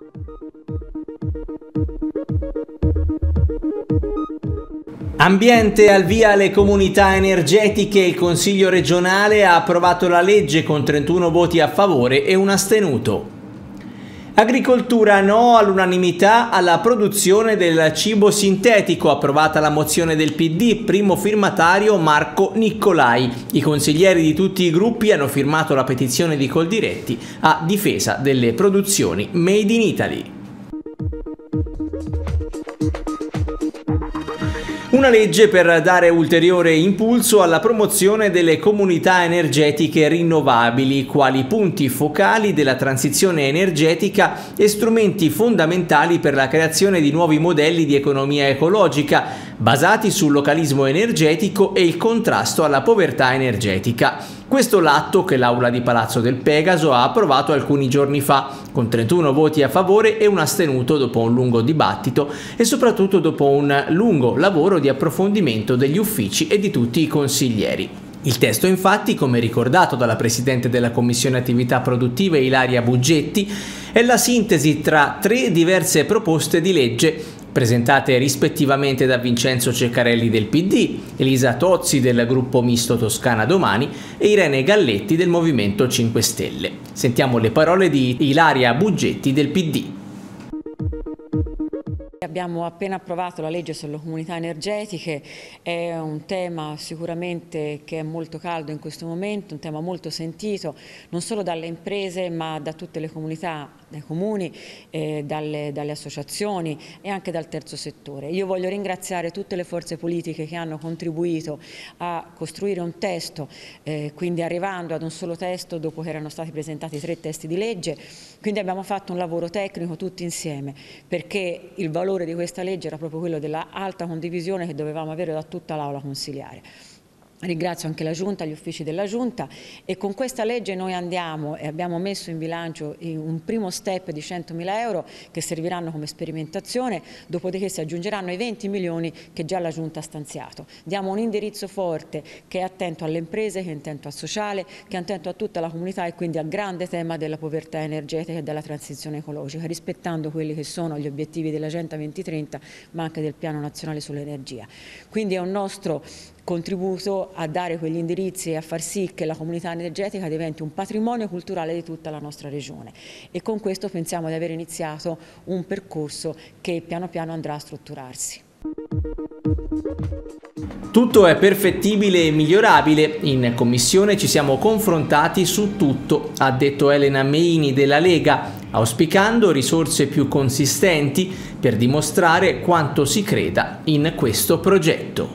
Ambiente al via alle comunità energetiche. Il Consiglio regionale ha approvato la legge con 31 voti a favore e un astenuto. Agricoltura, no all'unanimità alla produzione del cibo sintetico. Approvata la mozione del PD, primo firmatario Marco Niccolai. I consiglieri di tutti i gruppi hanno firmato la petizione di Coldiretti a difesa delle produzioni Made in Italy. Una legge per dare ulteriore impulso alla promozione delle comunità energetiche rinnovabili, quali punti focali della transizione energetica e strumenti fondamentali per la creazione di nuovi modelli di economia ecologica, basati sul localismo energetico e il contrasto alla povertà energetica. Questo l'atto che l'Aula di Palazzo del Pegaso ha approvato alcuni giorni fa, con 31 voti a favore e un astenuto dopo un lungo dibattito e soprattutto dopo un lungo lavoro di approfondimento degli uffici e di tutti i consiglieri. Il testo, infatti, come ricordato dalla Presidente della Commissione Attività Produttive Ilaria Buggetti, è la sintesi tra 3 diverse proposte di legge presentate rispettivamente da Vincenzo Ceccarelli del PD, Elisa Tozzi del gruppo misto Toscana Domani e Irene Galletti del Movimento 5 Stelle. Sentiamo le parole di Ilaria Buggetti del PD. Abbiamo appena approvato la legge sulle comunità energetiche, è un tema sicuramente che è molto caldo in questo momento, un tema molto sentito non solo dalle imprese ma da tutte le comunità, dai comuni, dalle associazioni e anche dal terzo settore. Io voglio ringraziare tutte le forze politiche che hanno contribuito a costruire un testo, quindi arrivando ad un solo testo dopo che erano stati presentati 3 testi di legge, quindi abbiamo fatto un lavoro tecnico tutti insieme perché il valore di questa legge era proprio quello della alta condivisione che dovevamo avere da tutta l'Aula consiliare. Ringrazio anche la Giunta, gli uffici della Giunta e con questa legge noi andiamo e abbiamo messo in bilancio un primo step di 100.000 euro che serviranno come sperimentazione, dopodiché si aggiungeranno i 20 milioni che già la Giunta ha stanziato. Diamo un indirizzo forte che è attento alle imprese, che è attento al sociale, che è attento a tutta la comunità e quindi al grande tema della povertà energetica e della transizione ecologica, rispettando quelli che sono gli obiettivi dell'Agenda 2030 ma anche del Piano Nazionale sull'Energia. Quindi è un nostro contributo a dare quegli indirizzi e a far sì che la comunità energetica diventi un patrimonio culturale di tutta la nostra regione e con questo pensiamo di aver iniziato un percorso che piano piano andrà a strutturarsi. Tutto è perfettibile e migliorabile. In commissione ci siamo confrontati su tutto, ha detto Elena Meini della Lega, auspicando risorse più consistenti per dimostrare quanto si creda in questo progetto.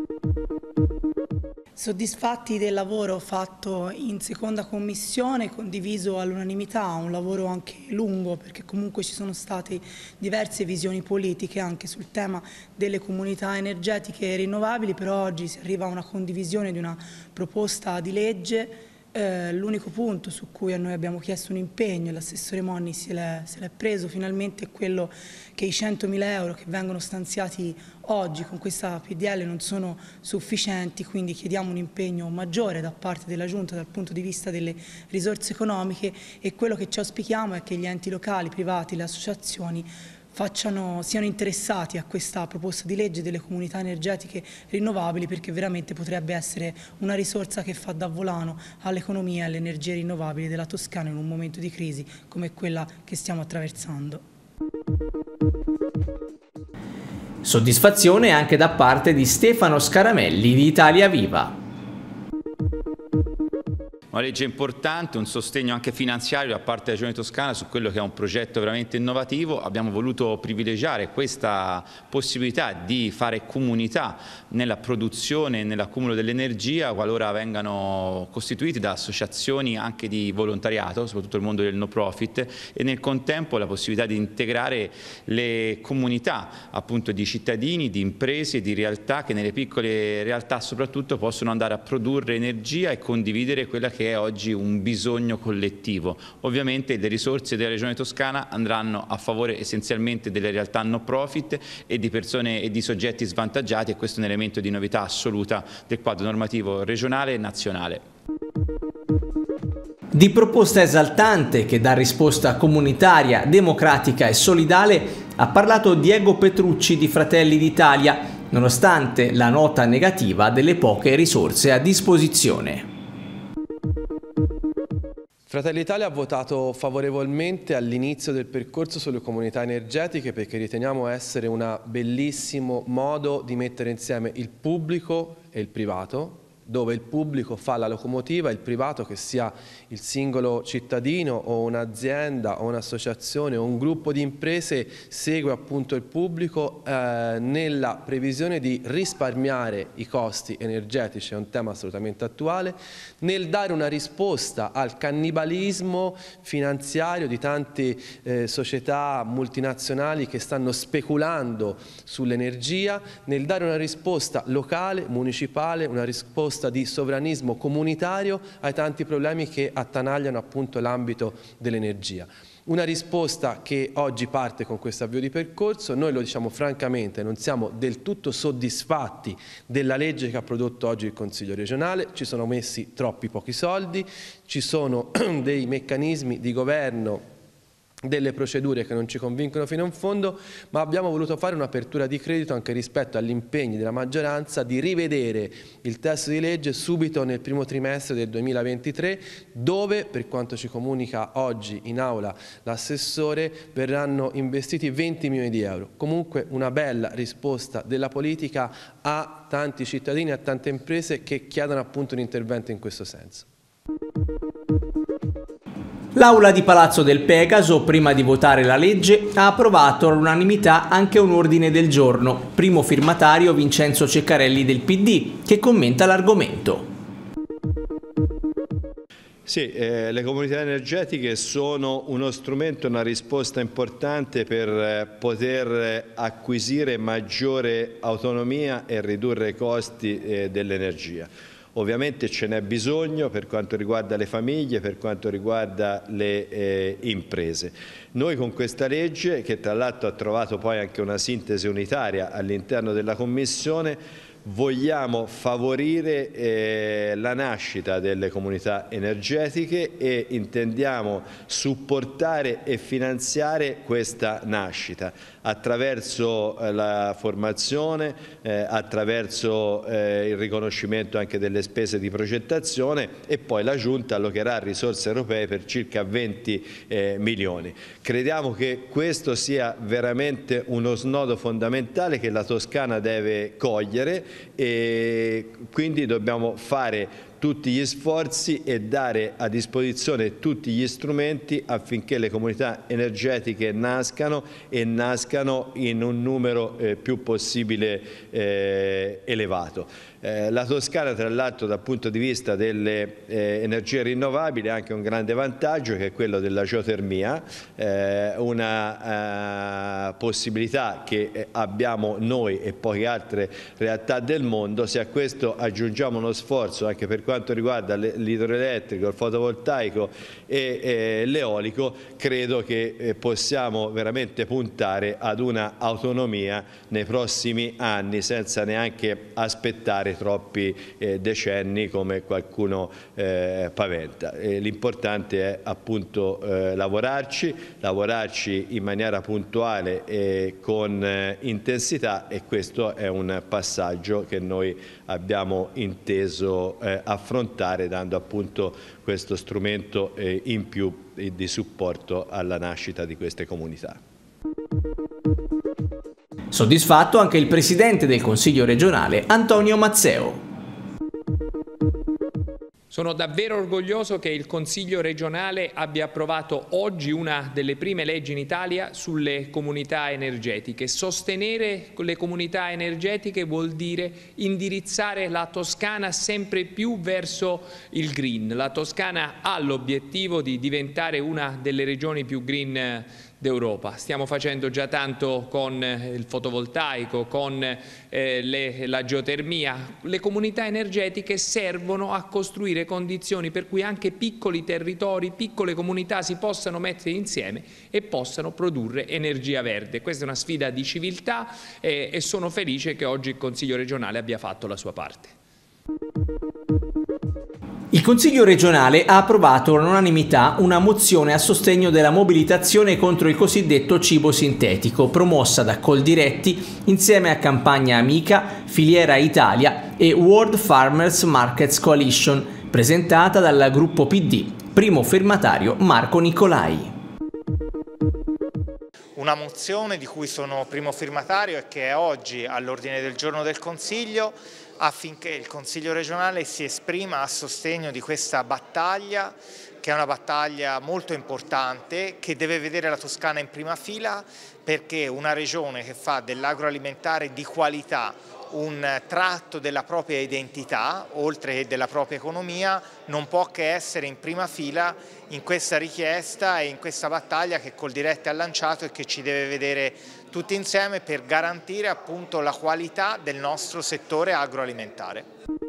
Soddisfatti del lavoro fatto in seconda commissione, condiviso all'unanimità, un lavoro anche lungo perché comunque ci sono state diverse visioni politiche anche sul tema delle comunità energetiche rinnovabili, però oggi si arriva a una condivisione di una proposta di legge. L'unico punto su cui noi abbiamo chiesto un impegno e l'assessore Monni se l'è preso finalmente è quello che i 100.000 euro che vengono stanziati oggi con questa PDL non sono sufficienti, quindi chiediamo un impegno maggiore da parte della Giunta dal punto di vista delle risorse economiche e quello che ci auspichiamo è che gli enti locali, privati, le associazioni siano interessati a questa proposta di legge delle comunità energetiche rinnovabili perché veramente potrebbe essere una risorsa che fa da volano all'economia e alle energie rinnovabili della Toscana in un momento di crisi come quella che stiamo attraversando. Soddisfazione anche da parte di Stefano Scaramelli di Italia Viva. Una legge importante, un sostegno anche finanziario da parte della Regione Toscana su quello che è un progetto veramente innovativo. Abbiamo voluto privilegiare questa possibilità di fare comunità nella produzione e nell'accumulo dell'energia qualora vengano costituiti da associazioni anche di volontariato, soprattutto il mondo del no profit, e nel contempo la possibilità di integrare le comunità appunto di cittadini, di imprese e di realtà che nelle piccole realtà soprattutto possono andare a produrre energia e condividere quella che è oggi un bisogno collettivo. Ovviamente le risorse della Regione Toscana andranno a favore essenzialmente delle realtà no profit e di persone e di soggetti svantaggiati e questo è un elemento di novità assoluta del quadro normativo regionale e nazionale. Di proposta esaltante che dà risposta comunitaria, democratica e solidale ha parlato Diego Petrucci di Fratelli d'Italia, nonostante la nota negativa delle poche risorse a disposizione. Fratelli d'Italia ha votato favorevolmente all'inizio del percorso sulle comunità energetiche perché riteniamo essere un bellissimo modo di mettere insieme il pubblico e il privato, dove il pubblico fa la locomotiva e il privato, che sia il singolo cittadino o un'azienda o un'associazione o un gruppo di imprese, segue appunto il pubblico nella previsione di risparmiare i costi energetici, è un tema assolutamente attuale, nel dare una risposta al cannibalismo finanziario di tante società multinazionali che stanno speculando sull'energia, nel dare una risposta locale, municipale, una risposta di sovranismo comunitario ai tanti problemi che attanagliano appunto l'ambito dell'energia. Una risposta che oggi parte con questo avvio di percorso. Noi lo diciamo francamente, non siamo del tutto soddisfatti della legge che ha prodotto oggi il Consiglio regionale, ci sono messi troppi pochi soldi, ci sono dei meccanismi di governo, delle procedure che non ci convincono fino in fondo, ma abbiamo voluto fare un'apertura di credito anche rispetto agli impegni della maggioranza di rivedere il testo di legge subito nel primo trimestre del 2023, dove, per quanto ci comunica oggi in aula l'assessore, verranno investiti 20 milioni di euro. Comunque una bella risposta della politica a tanti cittadini e a tante imprese che chiedono appunto un intervento in questo senso. L'Aula di Palazzo del Pegaso, prima di votare la legge, ha approvato all'unanimità anche un ordine del giorno, primo firmatario Vincenzo Ceccarelli del PD, che commenta l'argomento. Sì, le comunità energetiche sono uno strumento, una risposta importante per poter acquisire maggiore autonomia e ridurre i costi dell'energia. Ovviamente ce n'è bisogno per quanto riguarda le famiglie, per quanto riguarda le imprese. Noi con questa legge, che tra l'altro ha trovato poi anche una sintesi unitaria all'interno della Commissione, vogliamo favorire la nascita delle comunità energetiche e intendiamo supportare e finanziare questa nascita attraverso la formazione, attraverso il riconoscimento anche delle spese di progettazione, e poi la Giunta allocherà risorse europee per circa 20 milioni. Crediamo che questo sia veramente uno snodo fondamentale che la Toscana deve cogliere, e quindi dobbiamo fare tutti gli sforzi e dare a disposizione tutti gli strumenti affinché le comunità energetiche nascano e nascano in un numero più possibile elevato. La Toscana, tra l'altro, dal punto di vista delle energie rinnovabili ha anche un grande vantaggio, che è quello della geotermia, una possibilità che abbiamo noi e poche altre realtà del mondo. Se a questo aggiungiamo uno sforzo anche per quanto riguarda l'idroelettrico, il fotovoltaico e l'eolico, credo che possiamo veramente puntare ad una autonomia nei prossimi anni senza neanche aspettare troppi decenni come qualcuno paventa. L'importante è appunto lavorarci in maniera puntuale e con intensità, e questo è un passaggio che noi abbiamo inteso affrontare, dando appunto questo strumento in più di supporto alla nascita di queste comunità. Soddisfatto anche il presidente del Consiglio regionale, Antonio Mazzeo. Sono davvero orgoglioso che il Consiglio regionale abbia approvato oggi una delle prime leggi in Italia sulle comunità energetiche. Sostenere le comunità energetiche vuol dire indirizzare la Toscana sempre più verso il green. La Toscana ha l'obiettivo di diventare una delle regioni più green d'Europa. Stiamo facendo già tanto con il fotovoltaico, con la geotermia. Le comunità energetiche servono a costruire condizioni per cui anche piccoli territori, piccole comunità si possano mettere insieme e possano produrre energia verde. Questa è una sfida di civiltà e sono felice che oggi il Consiglio regionale abbia fatto la sua parte. Il Consiglio regionale ha approvato all'unanimità una mozione a sostegno della mobilitazione contro il cosiddetto cibo sintetico, promossa da Coldiretti insieme a Campagna Amica, Filiera Italia e World Farmers Markets Coalition, presentata dal gruppo PD, primo firmatario Marco Nicolai. Una mozione di cui sono primo firmatario e che è oggi all'ordine del giorno del Consiglio, affinché il Consiglio regionale si esprima a sostegno di questa battaglia, che è una battaglia molto importante, che deve vedere la Toscana in prima fila, perché una regione che fa dell'agroalimentare di qualità un tratto della propria identità, oltre che della propria economia, non può che essere in prima fila in questa richiesta e in questa battaglia che Coldiretti ha lanciato e che ci deve vedere tutti insieme per garantire appunto la qualità del nostro settore agroalimentare.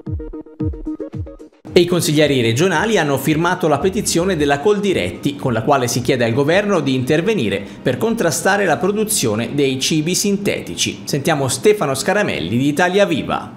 E i consiglieri regionali hanno firmato la petizione della Coldiretti, con la quale si chiede al governo di intervenire per contrastare la produzione dei cibi sintetici. Sentiamo Stefano Scaramelli di Italia Viva.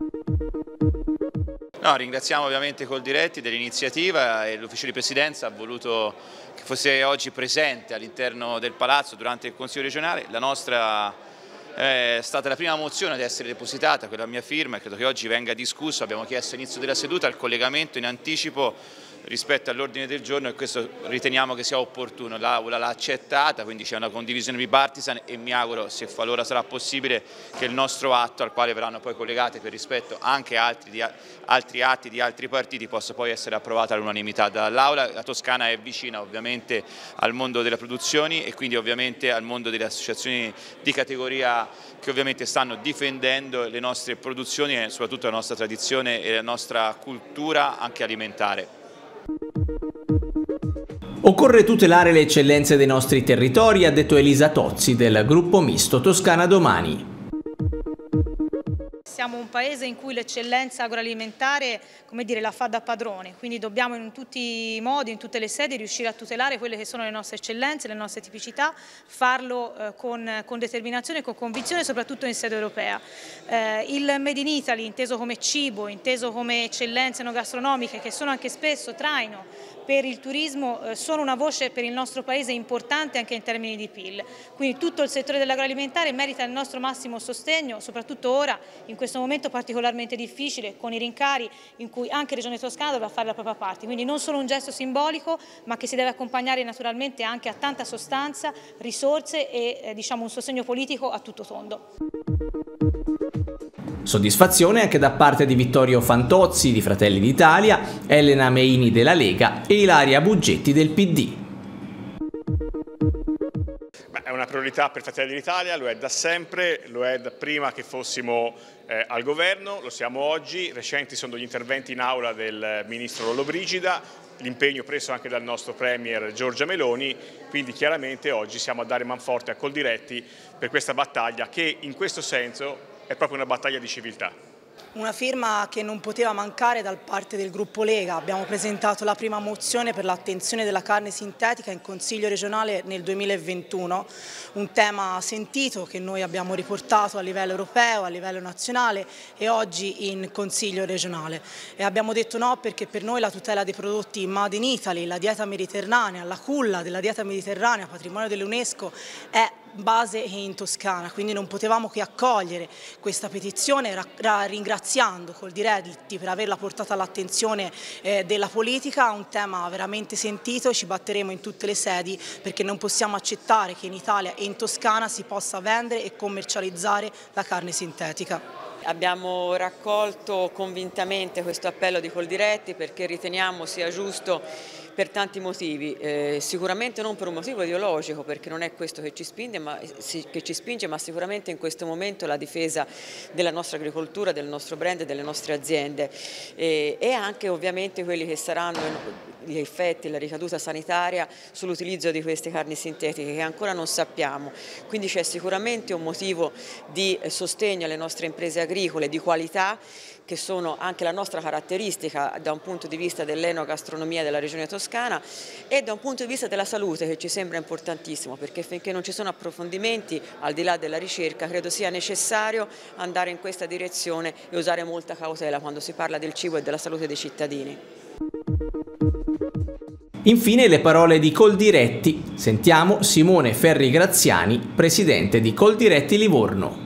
Ringraziamo ovviamente Coldiretti dell'iniziativa e l'ufficio di presidenza ha voluto che fosse oggi presente all'interno del palazzo durante il Consiglio regionale. La nostra è stata la prima mozione ad essere depositata, quella a mia firma, e credo che oggi venga discusso. Abbiamo chiesto all'inizio della seduta il collegamento in anticipo rispetto all'ordine del giorno e questo riteniamo che sia opportuno. L'Aula l'ha accettata, quindi c'è una condivisione bipartisan e mi auguro, se qualora sarà possibile, che il nostro atto, al quale verranno poi collegati per rispetto anche altri atti di altri partiti, possa poi essere approvato all'unanimità dall'Aula. La Toscana è vicina ovviamente al mondo delle produzioni e quindi ovviamente al mondo delle associazioni di categoria che ovviamente stanno difendendo le nostre produzioni e soprattutto la nostra tradizione e la nostra cultura anche alimentare. Occorre tutelare le eccellenze dei nostri territori, ha detto Elisa Tozzi del gruppo misto Toscana Domani. Siamo un paese in cui l'eccellenza agroalimentare, come dire, la fa da padrone, quindi dobbiamo in tutti i modi, in tutte le sedi riuscire a tutelare quelle che sono le nostre eccellenze, le nostre tipicità, farlo con determinazione e con convinzione, soprattutto in sede europea. Il Made in Italy, inteso come cibo, inteso come eccellenze enogastronomiche, che sono anche spesso traino per il turismo, sono una voce per il nostro Paese importante anche in termini di PIL. Quindi tutto il settore dell'agroalimentare merita il nostro massimo sostegno, soprattutto ora, in questo momento particolarmente difficile, con i rincari in cui anche Regione Toscana dovrà fare la propria parte. Quindi non solo un gesto simbolico, ma che si deve accompagnare naturalmente anche a tanta sostanza, risorse e un sostegno politico a tutto tondo. Soddisfazione anche da parte di Vittorio Fantozzi di Fratelli d'Italia, Elena Meini della Lega e Ilaria Buggetti del PD. È una priorità per Fratelli d'Italia, lo è da sempre, lo è da prima che fossimo al governo, lo siamo oggi. Recenti sono gli interventi in aula del ministro Lollobrigida, l'impegno preso anche dal nostro premier Giorgia Meloni, quindi chiaramente oggi siamo a dare manforte a Coldiretti per questa battaglia che in questo senso è proprio una battaglia di civiltà. Una firma che non poteva mancare da parte del gruppo Lega. Abbiamo presentato la prima mozione per l'attenzione della carne sintetica in Consiglio regionale nel 2021, un tema sentito che noi abbiamo riportato a livello europeo, a livello nazionale e oggi in Consiglio regionale. E abbiamo detto no perché per noi la tutela dei prodotti Made in Italy, la dieta mediterranea, la culla della dieta mediterranea, patrimonio dell'UNESCO, è base in Toscana, quindi non potevamo che accogliere questa petizione ringraziando Coldiretti per averla portata all'attenzione della politica, un tema veramente sentito. Ci batteremo in tutte le sedi perché non possiamo accettare che in Italia e in Toscana si possa vendere e commercializzare la carne sintetica. Abbiamo raccolto convintamente questo appello di Coldiretti perché riteniamo sia giusto per tanti motivi, sicuramente non per un motivo ideologico perché non è questo che ci spinge, ma sicuramente in questo momento la difesa della nostra agricoltura, del nostro brand e delle nostre aziende e anche ovviamente quelli che saranno gli effetti, la ricaduta sanitaria sull'utilizzo di queste carni sintetiche che ancora non sappiamo. Quindi c'è sicuramente un motivo di sostegno alle nostre imprese agricole di qualità che sono anche la nostra caratteristica da un punto di vista dell'enogastronomia della regione toscana e da un punto di vista della salute che ci sembra importantissimo perché finché non ci sono approfondimenti al di là della ricerca credo sia necessario andare in questa direzione e usare molta cautela quando si parla del cibo e della salute dei cittadini. Infine le parole di Coldiretti. Sentiamo Simone Ferri Graziani, presidente di Coldiretti Livorno.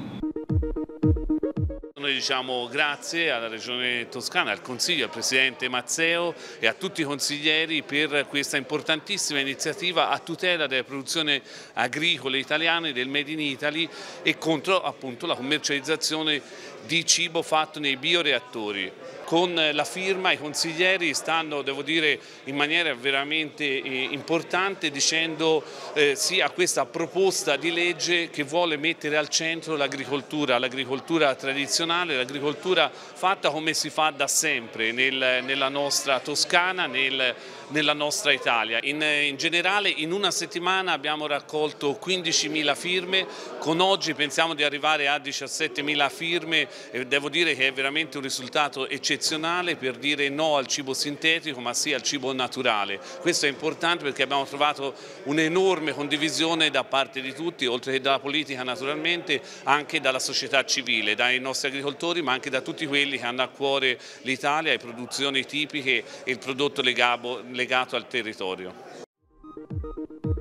Noi diciamo grazie alla Regione Toscana, al Consiglio, al Presidente Mazzeo e a tutti i consiglieri per questa importantissima iniziativa a tutela delle produzioni agricole italiane, del Made in Italy e contro appunto la commercializzazione di cibo fatto nei bioreattori. Con la firma i consiglieri stanno, devo dire, in maniera veramente importante dicendo sì a questa proposta di legge che vuole mettere al centro l'agricoltura tradizionale, l'agricoltura fatta come si fa da sempre nella nostra Toscana, nella nostra Italia. In generale in una settimana abbiamo raccolto 15.000 firme, con oggi pensiamo di arrivare a 17.000 firme e devo dire che è veramente un risultato eccezionale per dire no al cibo sintetico ma sì al cibo naturale. Questo è importante perché abbiamo trovato un'enorme condivisione da parte di tutti, oltre che dalla politica naturalmente, anche dalla società civile, dai nostri agricoltori ma anche da tutti quelli che hanno a cuore l'Italia, le produzioni tipiche e il prodotto legato al territorio.